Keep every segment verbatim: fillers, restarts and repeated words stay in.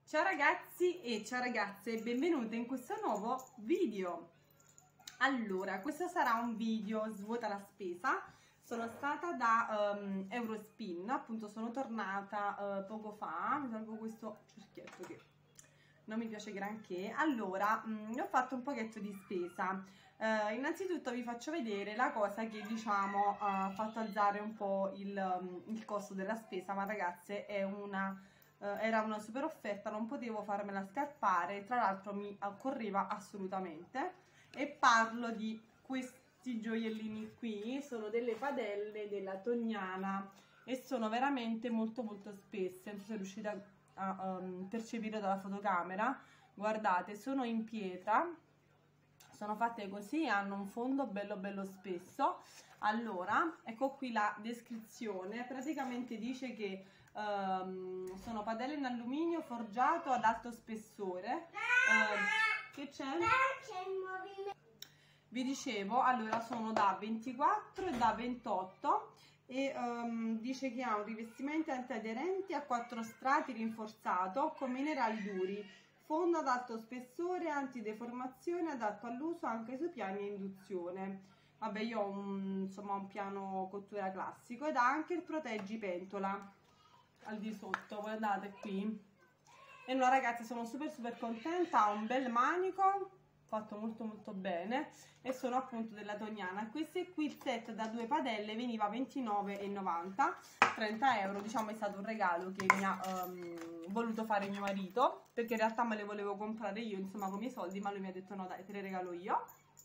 Ciao ragazzi e ciao ragazze, benvenute in questo nuovo video. Allora, questo sarà un video svuota la spesa. Sono stata da um, Eurospin, appunto sono tornata uh, poco fa. Mi tolgo questo cerchietto che non mi piace granché. Allora, mh, ho fatto un pochetto di spesa. Uh, innanzitutto vi faccio vedere la cosa che diciamo ha fatto alzare un po' il, um, il costo della spesa, ma ragazze è una... Uh, era una super offerta, non potevo farmela scappare, tra l'altro mi occorreva assolutamente. E parlo di questi gioiellini qui, sono delle padelle della Tognana e sono veramente molto molto spesse, non so se riuscite a, a um, percepire dalla fotocamera. Guardate, sono in pietra, sono fatte così, hanno un fondo bello bello spesso. Allora, ecco qui la descrizione, praticamente dice che um, sono padelle in alluminio forgiato ad alto spessore. Uh, che c'è? Vi dicevo, allora sono da ventiquattro e da ventotto e um, dice che ha un rivestimento antiaderente a quattro strati rinforzato con minerali duri, fondo ad alto spessore, antideformazione, adatto all'uso anche su piani a induzione. Vabbè, io ho un, insomma, un piano cottura classico ed ha anche il proteggi pentola al di sotto, guardate qui. E no ragazzi, sono super super contenta, ha un bel manico fatto molto molto bene e sono appunto della Tognana. Questo qui, il set da due padelle veniva ventinove e novanta, trenta euro, diciamo è stato un regalo che mi ha um, voluto fare mio marito, perché in realtà me le volevo comprare io, insomma, con i miei soldi, ma lui mi ha detto no dai, te le regalo io.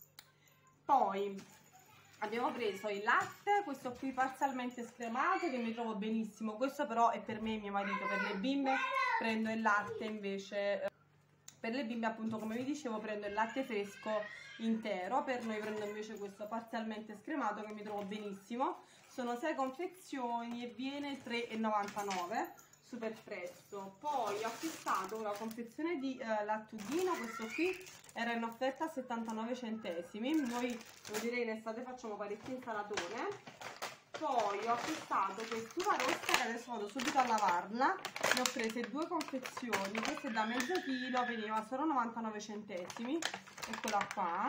Poi abbiamo preso il latte, questo qui parzialmente scremato che mi trovo benissimo, questo però è per me e mio marito, per le bimbe prendo il latte invece, per le bimbe appunto come vi dicevo prendo il latte fresco intero, per noi prendo invece questo parzialmente scremato che mi trovo benissimo. Sono sei confezioni e viene tre e novantanove, super prezzo. Poi ho acquistato una confezione di eh, lattughino, questo qui era in offerta a settantanove centesimi, noi devo dire in estate facciamo parecchie insalatone. Poi ho acquistato quest'uva rossa che adesso vado subito a lavarla, ne ho prese due confezioni, questa è da mezzo chilo, veniva solo novantanove centesimi, eccola qua,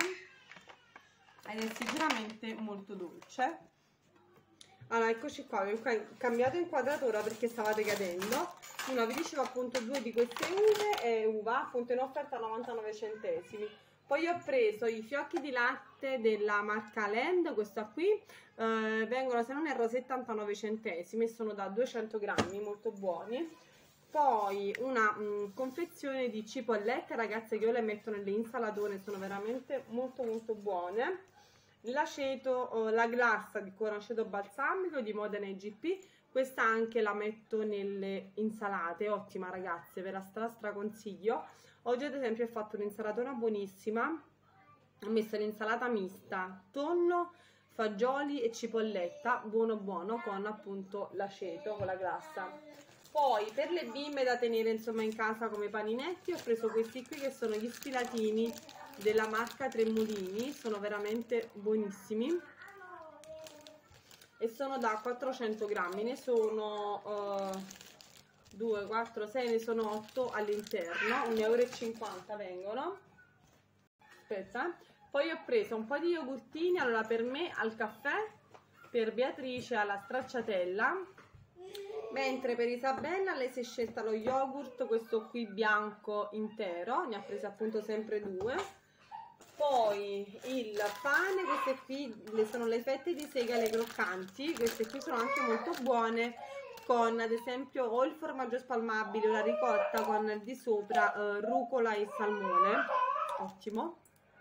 ed è sicuramente molto dolce. Allora eccoci qua, vi ho cambiato inquadratura perché stavate cadendo. Una vi dicevo appunto due di queste uve e uva appunto in offerta a novantanove centesimi. Poi ho preso i fiocchi di latte della marca Land, questa qui, eh, vengono se non erro settantanove centesimi, sono da duecento grammi, molto buoni. Poi una mh, confezione di cipollette, ragazze, che io le metto nelle insalatone, sono veramente molto molto buone. L'aceto, eh, la glassa di con aceto balsamico di Modena I G P, questa anche la metto nelle insalate, ottima ragazze, ve la stra stra consiglio. Oggi ad esempio ho fatto un'insalatona buonissima, ho messo l'insalata mista, tonno, fagioli e cipolletta, buono buono, con appunto l'aceto, con la glassa. Poi per le bimbe da tenere insomma in casa come paninetti ho preso questi qui che sono gli sfilatini della marca Tremolini, sono veramente buonissimi e sono da quattrocento grammi, ne sono uh, due, quattro, sei, ne sono otto all'interno, un euro e cinquanta vengono. Aspetta, poi ho preso un po' di yogurtini, allora per me al caffè, per Beatrice alla stracciatella, mentre per Isabella lei si è scelta lo yogurt, questo qui bianco intero, ne ha prese appunto sempre due. Poi il pane, queste qui sono le fette di segale croccanti, queste qui sono anche molto buone, con ad esempio o il formaggio spalmabile o la ricotta con al di sopra eh, rucola e salmone, ottimo.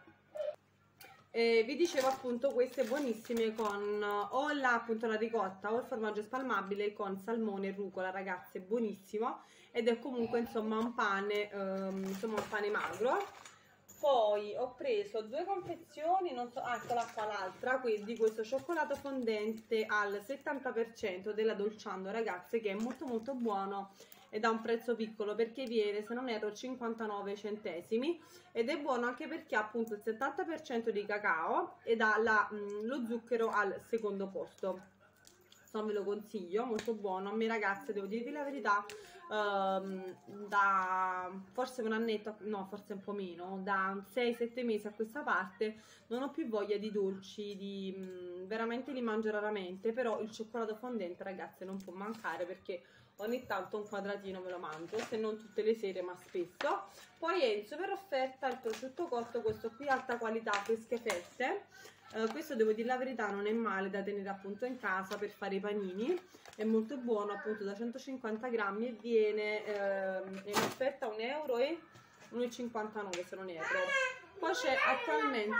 E vi dicevo appunto queste buonissime con o la, appunto, la ricotta o il formaggio spalmabile con salmone e rucola, ragazze, buonissimo, ed è comunque insomma un pane, ehm, insomma un pane magro. Poi ho preso due confezioni, non so, ah, eccola qua l'altra, quindi questo cioccolato fondente al settanta per cento della Dolciando, ragazze, che è molto molto buono ed ha un prezzo piccolo perché viene, se non erro, cinquantanove centesimi, ed è buono anche perché ha appunto il settanta per cento di cacao ed ha la, mh, lo zucchero al secondo posto. Non ve lo consiglio, molto buono. A me ragazze, devo dirvi la verità, um, da forse un annetto, no forse un po' meno, da sei sette mesi a questa parte non ho più voglia di dolci, di, mh, veramente li mangio raramente, però il cioccolato fondente ragazze non può mancare perché ogni tanto un quadratino me lo mangio, se non tutte le sere ma spesso. Poi è in super offerta il prosciutto cotto, questo qui alta qualità, fresche fette. Uh, questo devo dire la verità non è male da tenere appunto in casa per fare i panini, è molto buono, appunto da centocinquanta grammi e viene uh, in offerta un euro e uno e cinquantanove se non erro. Poi c'è attualmente,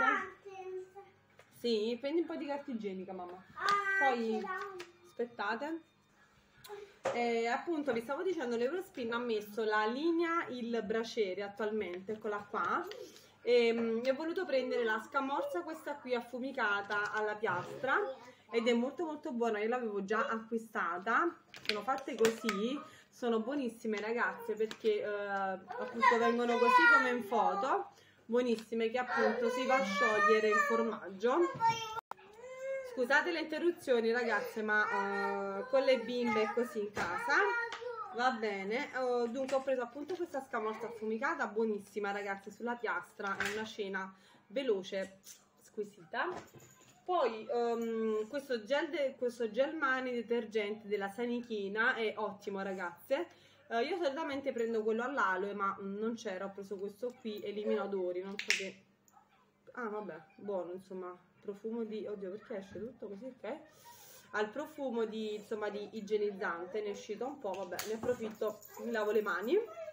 sì, prendi un po' di carta igienica mamma, poi aspettate. Eh, appunto vi stavo dicendo, l'Eurospin ha messo la linea il braciere attualmente, eccola qua, e mh, ho voluto prendere la scamorza, questa qui affumicata alla piastra, ed è molto molto buona, io l'avevo già acquistata, sono fatte così, sono buonissime ragazze perché eh, appunto vengono così come in foto, buonissime, che appunto si va a sciogliere il formaggio. Scusate le interruzioni ragazze, ma uh, con le bimbe è così in casa, va bene. Uh, dunque ho preso appunto questa scamorza affumicata, buonissima ragazze, sulla piastra, è una cena veloce, squisita. Poi um, questo, gel de, questo gel mani detergente della Sanichina è ottimo ragazze. Uh, io solitamente prendo quello all'aloe, ma um, non c'era, ho preso questo qui, elimina odori, non so che... Ah vabbè, buono insomma. Profumo di, oddio perché esce tutto così, ok, al profumo di insomma di igienizzante, ne è uscito un po', vabbè ne approfitto, mi lavo le mani.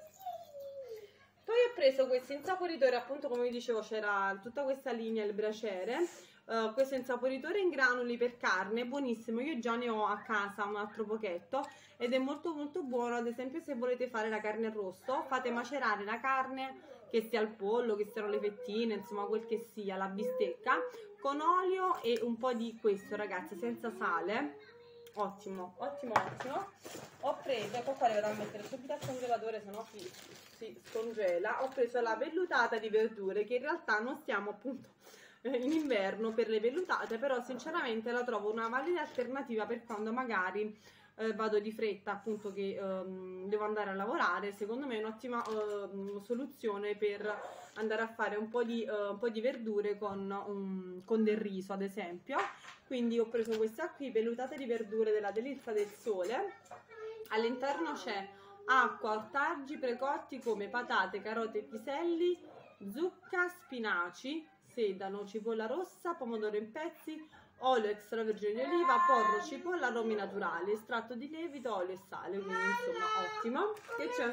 Poi ho preso questo insaporitore, appunto come vi dicevo c'era tutta questa linea, il braciere, uh, questo insaporitore in granuli per carne, buonissimo, io già ne ho a casa un altro pochetto ed è molto molto buono. Ad esempio se volete fare la carne arrosto, fate macerare la carne, che sia il pollo, che siano le fettine, insomma quel che sia, la bistecca, con olio e un po' di questo ragazzi, senza sale, ottimo, ottimo, ottimo. Ho preso, ecco qua le vado a mettere subito al congelatore, sennò si, si scongela. Ho preso la vellutata di verdure, che in realtà non stiamo appunto in inverno per le vellutate, però sinceramente la trovo una valida alternativa per quando magari Eh, vado di fretta, appunto che ehm, devo andare a lavorare. Secondo me è un'ottima ehm, soluzione per andare a fare un po' di, eh, un po' di verdure con, um, con del riso ad esempio. Quindi ho preso questa qui, vellutate di verdure della Delizia del Sole. All'interno c'è acqua, ortaggi precotti come patate, carote e piselli, zucca, spinaci, sedano, cipolla rossa, pomodoro in pezzi, olio extravergine di oliva, porro, cipolla, aromi naturali, estratto di lievito, olio e sale, quindi insomma ottimo. Che c'è?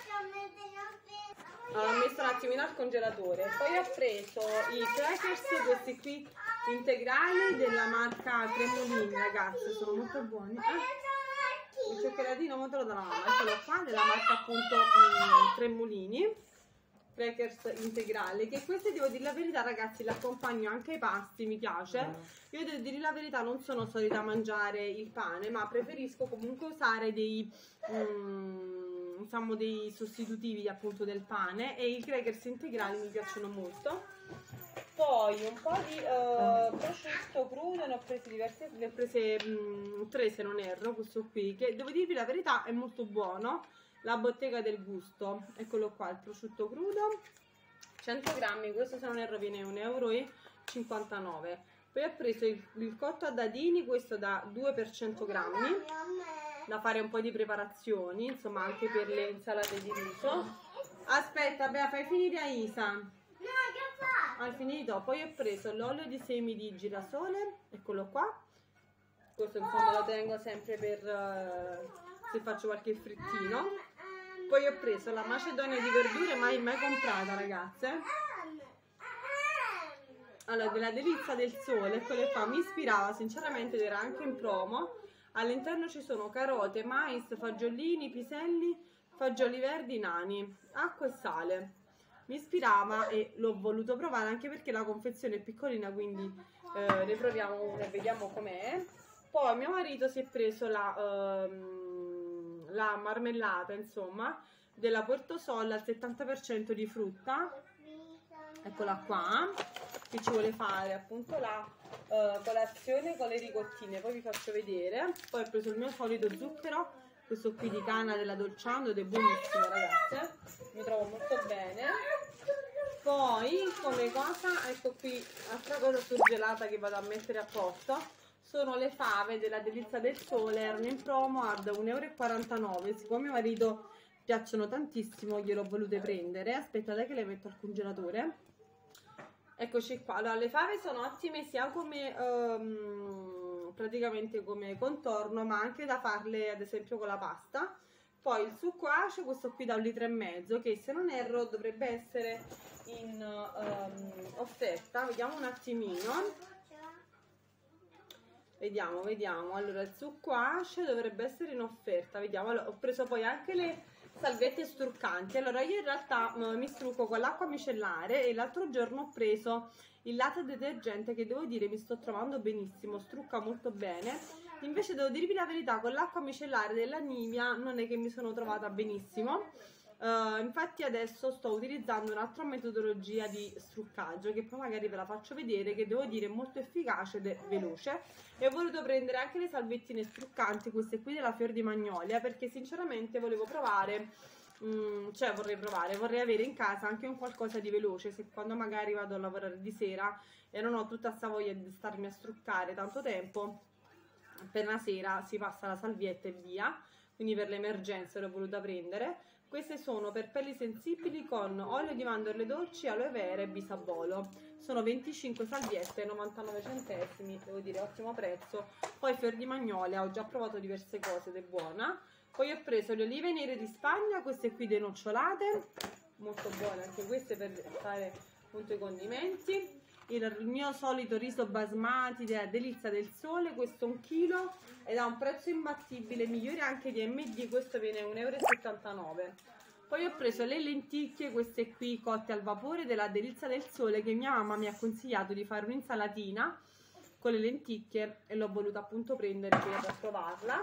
Allora, ho messo un attimino al congelatore. Poi ho preso i crackers, questi qui integrali della marca Tremolini, ragazzi, sono molto buoni. Eh? Il cioccolatino molto da mamma, eccolo qua, della marca appunto um, Tremolini. Crackers integrali, che questi devo dire la verità ragazzi, l'accompagno anche ai pasti, mi piace. Io devo dire la verità, non sono solita mangiare il pane, ma preferisco comunque usare dei um, diciamo dei sostitutivi appunto del pane, e i crackers integrali mi piacciono molto. Poi un po' di uh, prosciutto crudo, ne ho presi diversi, ne ho prese um, tre se non erro, questo qui, che devo dirvi la verità è molto buono. La bottega del gusto, eccolo qua, il prosciutto crudo, cento grammi, questo se non erro viene un euro e cinquantanove. Poi ho preso il, il cotto a dadini, questo da due per cento grammi, da fare un po' di preparazioni, insomma anche per le insalate di riso. Aspetta, Bea, fai finire a Isa. Hai finito? Poi ho preso l'olio di semi di girasole, eccolo qua, questo insomma lo tengo sempre per uh, se faccio qualche frittino. Poi ho preso la macedonia di verdure, mai mai comprata ragazze, allora della Delizia del Sole, eccole qua, mi ispirava sinceramente ed era anche in promo. All'interno ci sono carote, mais, fagiolini, piselli, fagioli verdi nani, acqua e sale. Mi ispirava e l'ho voluto provare anche perché la confezione è piccolina, quindi eh, ne proviamo una e vediamo com'è. Poi mio marito si è preso la, um, la marmellata, insomma, della Puerto Sol al settanta per cento di frutta. Eccola qua, che ci vuole fare appunto la uh, colazione con le ricottine, poi vi faccio vedere. Poi ho preso il mio solito zucchero questo qui di canna della Dolciando ed è buonissimo, ragazze, mi trovo molto bene. Poi come cosa, ecco qui, altra cosa surgelata che vado a mettere a posto, sono le fave della Delizia del Sole, erano in promo ad un euro e quarantanove, siccome mio marito piacciono tantissimo glielo ho volute prendere. Aspettate che le metto al congelatore. Eccoci qua. Allora, le fave sono ottime sia come um, praticamente come contorno, ma anche da farle ad esempio con la pasta. Poi il succo ace, questo qui da un litro e mezzo, che se non erro dovrebbe essere in um, offerta. Vediamo un attimino. Vediamo, vediamo. Allora, il succo ace dovrebbe essere in offerta. Vediamo. Allora, ho preso poi anche le salviette struccanti. Allora, io in realtà uh, mi strucco con l'acqua micellare e l'altro giorno ho preso il latte detergente che devo dire mi sto trovando benissimo, strucca molto bene. Invece devo dirvi la verità, con l'acqua micellare della Nivea non è che mi sono trovata benissimo. Uh, infatti adesso sto utilizzando un'altra metodologia di struccaggio che poi magari ve la faccio vedere, che devo dire è molto efficace ed è veloce. E ho voluto prendere anche le salvettine struccanti, queste qui della Fior di Magnolia, perché sinceramente volevo provare, um, cioè vorrei provare, vorrei avere in casa anche un qualcosa di veloce, se quando magari vado a lavorare di sera e non ho tutta sta voglia di starmi a struccare tanto tempo, per una sera si passa la salvietta e via. Quindi per le emergenze l'ho voluta prendere. Queste sono per pelli sensibili con olio di mandorle dolci, aloe vera e bisabolo. Sono venticinque salviette, novantanove centesimi, devo dire ottimo prezzo. Poi Fior di Magnolia, ho già provato diverse cose ed è buona. Poi ho preso le olive nere di Spagna, queste qui denocciolate, molto buone anche queste per fare appunto i condimenti. Il mio solito riso basmati della Delizia del Sole, questo un chilo ed ha un prezzo imbattibile, migliore anche di M D, questo viene a un euro e settantanove. Poi ho preso le lenticchie, queste qui cotte al vapore della Delizia del Sole, che mia mamma mi ha consigliato di fare un'insalatina con le lenticchie e l'ho voluta appunto prendere per provarla.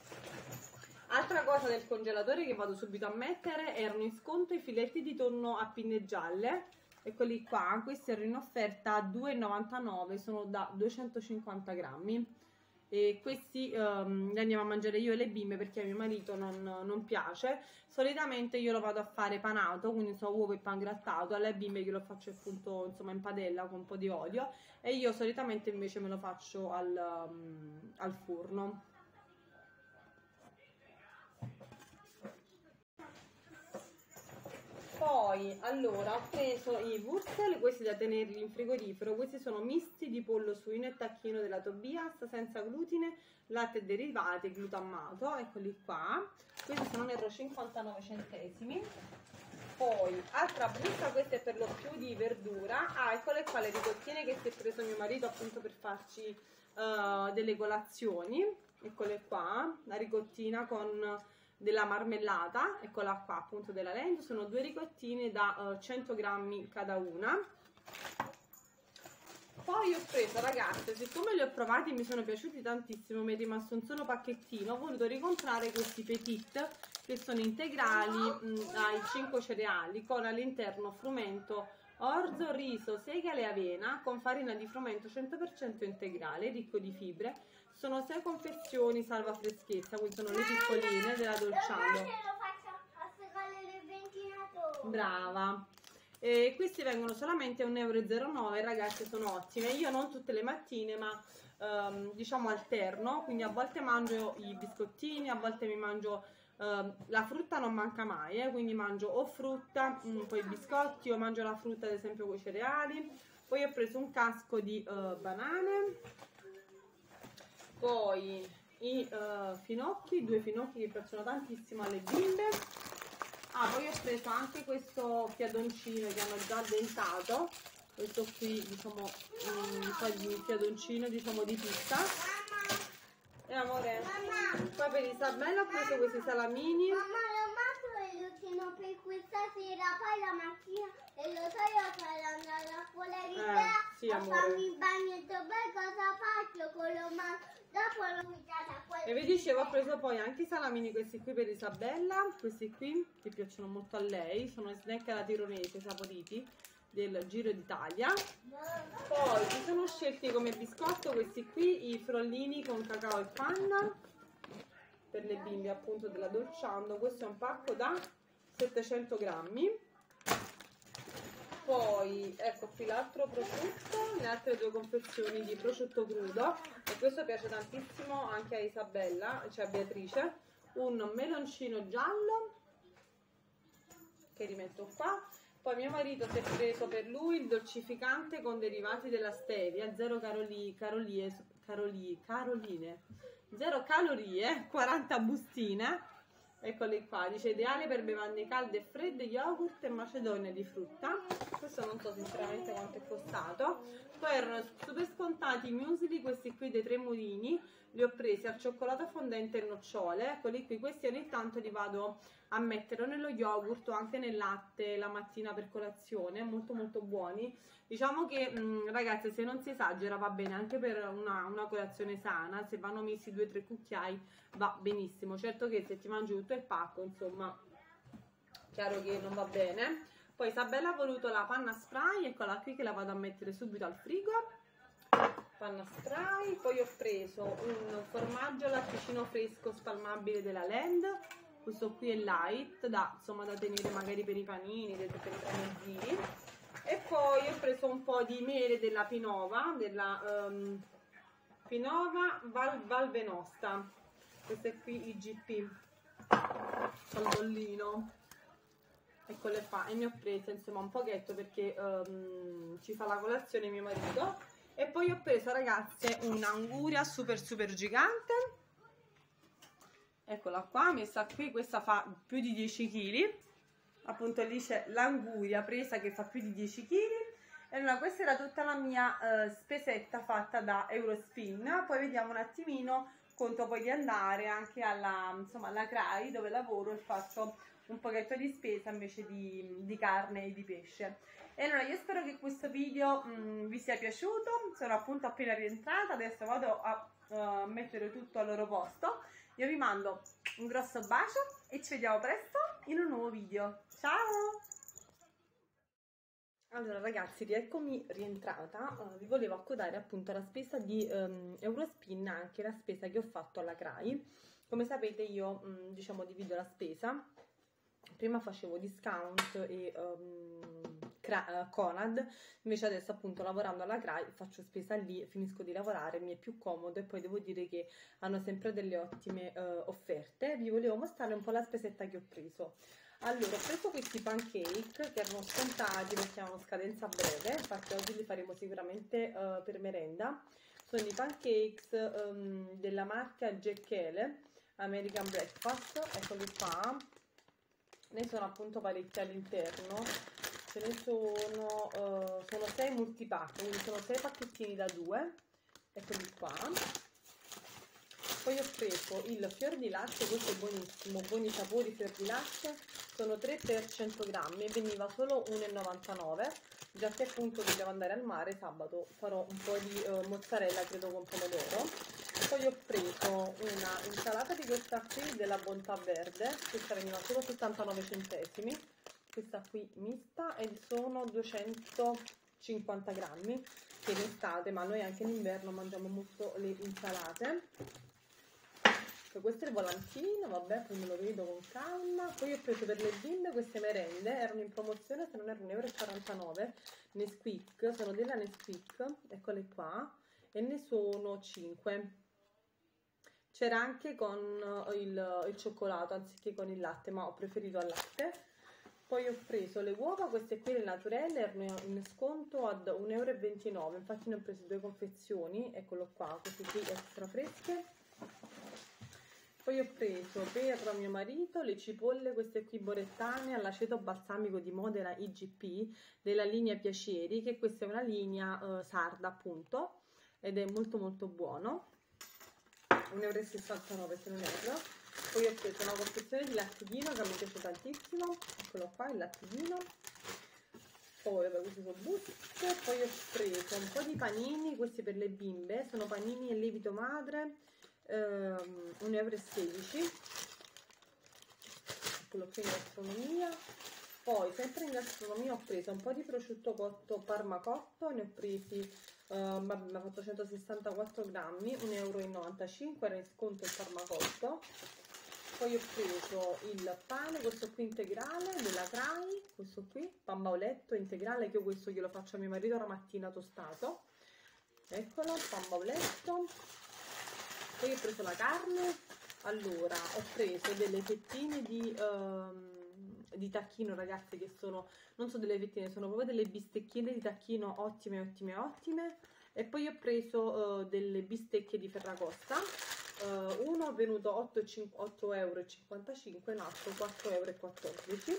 Altra cosa del congelatore che vado subito a mettere, erano in sconto i filetti di tonno a pinne gialle. Eccoli qua, questi erano in offerta a due e novantanove, sono da duecentocinquanta grammi e questi um, li andiamo a mangiare io e le bimbe perché a mio marito non, non piace. Solitamente io lo vado a fare panato, quindi so uovo e pangrattato, alle bimbe glielo faccio appunto insomma in padella con un po' di olio e io solitamente invece me lo faccio al, um, al forno. Poi, allora, ho preso i Wurzel, questi da tenerli in frigorifero. Questi sono misti di pollo suino e tacchino della Tobias, senza glutine, latte e derivati, glutammato. Eccoli qua. Questi sono nero cinquantanove centesimi. Poi, altra busta, questa è per lo più di verdura. Ah, eccole qua le ricottine che si è preso mio marito appunto per farci uh, delle colazioni. Eccole qua, la ricottina con della marmellata, eccola qua appunto della Lento, sono due ricottine da uh, cento grammi cada una. Poi ho preso, ragazze, siccome li ho provati e mi sono piaciuti tantissimo, mi è rimasto un solo pacchettino, ho voluto ricomprare questi petit che sono integrali mh, ai cinque cereali con all'interno frumento, orzo, riso, segale e avena con farina di frumento cento per cento integrale, ricco di fibre. Sono sei confezioni salva freschezza, quindi sono le piccoline della Dolciando. Brava. E questi vengono solamente a un euro e zero nove, ragazzi, sono ottime. Io non tutte le mattine, ma um, diciamo alterno, quindi a volte mangio i biscottini, a volte mi mangio uh, la frutta, non manca mai, eh, quindi mangio o frutta, mh, poi i biscotti, o mangio la frutta ad esempio con i cereali. Poi ho preso un casco di uh, banane. Poi i uh, finocchi, due finocchi che piacciono tantissimo alle bimbe. Ah, poi ho preso anche questo fiadoncino che hanno già addentato, questo qui diciamo un po' di fiadoncino diciamo di pizza. E amore, poi per Isabella ho preso questi salamini. No, per questa sera, poi la mattina e lo so io sarò andata a scuola di te eh, sì, a amore. farmi il bagnetto, poi cosa faccio con lo mano? Dopo l'ho guidata a quella. E vi dicevo, ho preso poi anche i salamini, questi qui per Isabella, questi qui che piacciono molto a lei, sono i snack alla tironese saporiti del Giro d'Italia. Poi mi sono scelti come biscotto questi qui, i frollini con cacao e panna. per le bimbe appunto della Dolciando. Questo è un pacco da settecento grammi. Poi ecco qui l'altro prosciutto, le altre due confezioni di prosciutto crudo, e questo piace tantissimo anche a Isabella, cioè a Beatrice. Un meloncino giallo che rimetto qua. Poi mio marito si è preso per lui il dolcificante con derivati della stevia, zero caroli, carolie, caroli, caroline, zero calorie, quaranta bustine. Eccole qua, dice ideale per bevande calde e fredde, yogurt e macedonia di frutta. Questo non so sinceramente quanto è costato. Poi erano super scontati i muesli, questi qui dei Tre Mulini, li ho presi al cioccolato fondente e nocciole. Eccoli qui, questi ogni tanto li vado a mettere nello yogurt o anche nel latte la mattina per colazione, molto molto buoni. Diciamo che mh, ragazzi, se non si esagera va bene anche per una, una colazione sana, se vanno messi due o tre cucchiai va benissimo. Certo che se ti mangi tutto il pacco, insomma, chiaro che non va bene. Poi Isabella ha voluto la panna spray, eccola qui che la vado a mettere subito al frigo. Panna spray. Poi ho preso un formaggio latticino fresco spalmabile della Land. Questo qui è light, da, insomma, da tenere magari per i panini, per i tramezzini. E poi ho preso un po' di miele della Pinova, della um, Pinova Val, Valvenosta. Questo è qui I G P, al bollino. Eccole qua, e ne ho preso insomma un pochetto perché um, ci fa la colazione mio marito. E poi ho preso, ragazze, un'anguria super super gigante. Eccola qua, messa qui, questa fa più di dieci chili. Appunto lì c'è l'anguria presa che fa più di dieci chili. E allora questa era tutta la mia uh, spesetta fatta da Eurospin. Poi vediamo un attimino, conto poi di andare anche alla, insomma, alla C R A I dove lavoro e faccio un pochetto di spesa invece di, di carne e di pesce. E allora io spero che questo video mh, vi sia piaciuto. Sono appunto appena rientrata, adesso vado a uh, mettere tutto al loro posto. Io vi mando un grosso bacio e ci vediamo presto in un nuovo video. Ciao! Allora ragazzi, rieccomi rientrata. Uh, vi volevo accodare appunto alla spesa di um, Eurospin, anche la spesa che ho fatto alla C R A I. Come sapete io um, diciamo divido la spesa. Prima facevo discount e um, Conad, invece adesso appunto lavorando alla C R A I faccio spesa lì, finisco di lavorare, mi è più comodo e poi devo dire che hanno sempre delle ottime uh, offerte. Vi volevo mostrare un po' la spesetta che ho preso. Allora, ho preso questi pancake che erano scontati perché hanno scadenza breve, infatti oggi li faremo sicuramente uh, per merenda. Sono i pancakes um, della marca Jekyll American Breakfast, eccoli qua. Ne sono appunto parecchi all'interno, ce ne sono, uh, sono sei multipack, quindi sono sei pacchettini da due, eccoli qua. Poi ho preso il fior di latte, questo è buonissimo, buoni sapori fior di latte, sono tre per cento grammi e veniva solo uno e novantanove, già che appunto devo andare al mare sabato, farò un po' di uh, mozzarella credo con pomodoro. Poi ho preso una insalata di questa qui della Bontà Verde, questa veniva solo settantanove centesimi, questa qui mista, e sono duecentocinquanta grammi, che in estate, ma noi anche in inverno mangiamo molto le insalate. Poi questo è il volantino, vabbè, poi me lo vedo con calma. Poi ho preso per le bimbe queste merende, erano in promozione, se non erano un euro e quarantanove, Nesquik, sono della Nesquik, eccole qua, e ne sono cinque. C'era anche con il, il cioccolato anziché con il latte, ma ho preferito al latte. Poi ho preso le uova, queste qui le naturelle, erano in sconto ad un euro e ventinove, infatti ne ho prese due confezioni, eccolo qua, queste qui extra fresche. Poi ho preso per mio marito le cipolle, queste qui borettane all'aceto balsamico di Modena I G P, della linea Piaceri, che questa è una linea eh, sarda appunto, ed è molto molto buono, un euro e sessantanove se non erro. Poi ho preso una confezione di latticino che mi piace tantissimo, eccolo qua il latticino. Poi vabbè, questi sono buste. Poi ho preso un po' di panini, questi per le bimbe, sono panini e lievito madre, um, un euro e sedici, quello qui in gastronomia. Poi sempre in gastronomia ho preso un po' di prosciutto cotto Parma cotto, ne ho presi, uh, mi ha fatto centosessantaquattro grammi, un euro e novantacinque, era in sconto il Parma cotto. poi ho preso il pane, questo qui integrale della Crai, questo qui, pan bauletto integrale, che io questo glielo faccio a mio marito la mattina tostato. Eccolo, pan bauletto. Poi ho preso la carne. Allora, ho preso delle fettine di, um, di tacchino, ragazzi, che sono, non so delle fettine, sono proprio delle bistecchine di tacchino ottime, ottime, ottime. E poi ho preso uh, delle bistecche di Ferragosta. Uh, uno è venuto otto euro e cinquantacinque, l'altro quattro euro e quattordici.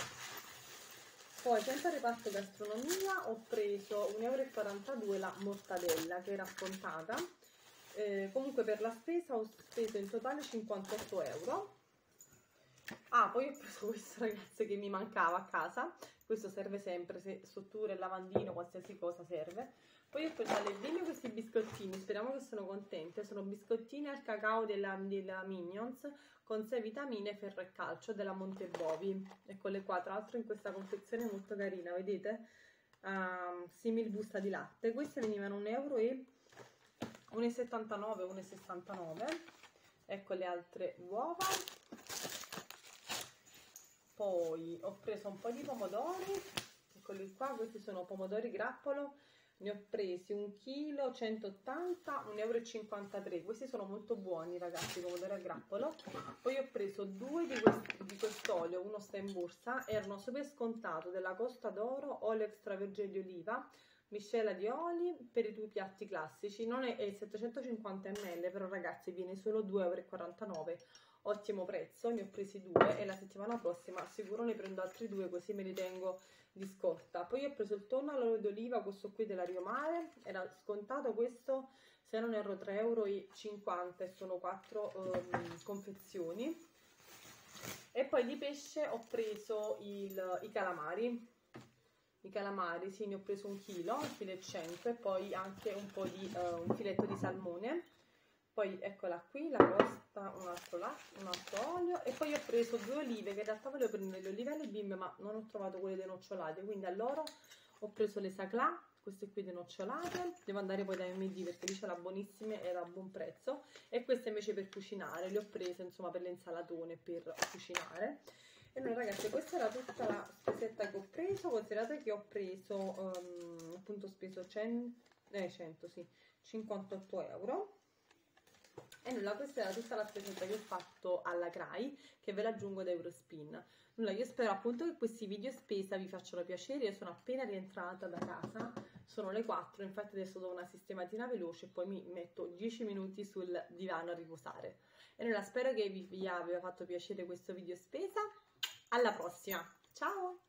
Poi, sempre reparto gastronomia, ho preso un euro e quarantadue la mortadella, che era scontata. Eh, comunque per la spesa ho speso in totale cinquantotto euro. Ah, poi ho preso questo, ragazzi, che mi mancava a casa. Questo serve sempre, se strutture, lavandino, qualsiasi cosa serve. Poi ho preso alle bimbe questi biscottini, speriamo che sono contente. Sono biscottini al cacao della, della Minions con sei vitamine, ferro e calcio della Montebovi. Eccole qua, tra l'altro in questa confezione molto carina, vedete? Um, simil busta di latte. Queste venivano un euro e uno e settantanove, uno e sessantanove. Ecco le altre uova. Poi ho preso un po' di pomodori, eccoli qua, questi sono pomodori grappolo, ne ho presi un chilo, centottanta, un euro e cinquantatré. Questi sono molto buoni, ragazzi, i pomodori a grappolo. Poi ho preso due di, quest di quest'olio, uno sta in borsa, erano super scontato, della Costa d'Oro, olio extravergine di oliva, miscela di oli per i tuoi piatti classici. Non è, è settecentocinquanta millilitri, però ragazzi viene solo due euro e quarantanove. Ottimo prezzo, ne ho presi due e la settimana prossima sicuro ne prendo altri due, così me li tengo di scorta. Poi ho preso il tonno all'olio d'oliva, questo qui della Rio Mare, era scontato questo, se non erro tre euro e cinquanta, e sono quattro um, confezioni. E poi di pesce ho preso il, i calamari, i calamari, sì, ne ho preso un chilo, un chilo e cento, e poi anche un po' di uh, un filetto di salmone. Poi eccola qui, la costa, un altro, latte, un altro olio, e poi ho preso due olive, che in realtà volevo prendere le olivelle bimbe, ma non ho trovato quelle denocciolate, quindi allora ho preso le Saclà, queste qui denocciolate. Devo andare poi da M D perché lì c'è la buonissime e a buon prezzo, e queste invece per cucinare, le ho prese insomma per le insalatone, per cucinare. E allora ragazzi, questa era tutta la spesetta che ho preso. Considerate che ho preso, um, appunto ho speso cento, eh, cento, sì, cinquantotto euro. E nulla, questa era tutta la spesetta che ho fatto alla Crai, che ve la aggiungo da Eurospin. Nulla, io spero appunto che questi video spesa vi facciano piacere. Io sono appena rientrata da casa, sono le quattro, infatti adesso do una sistematina veloce e poi mi metto dieci minuti sul divano a riposare. E nulla, spero che vi, vi abbia fatto piacere questo video spesa. Alla prossima, ciao!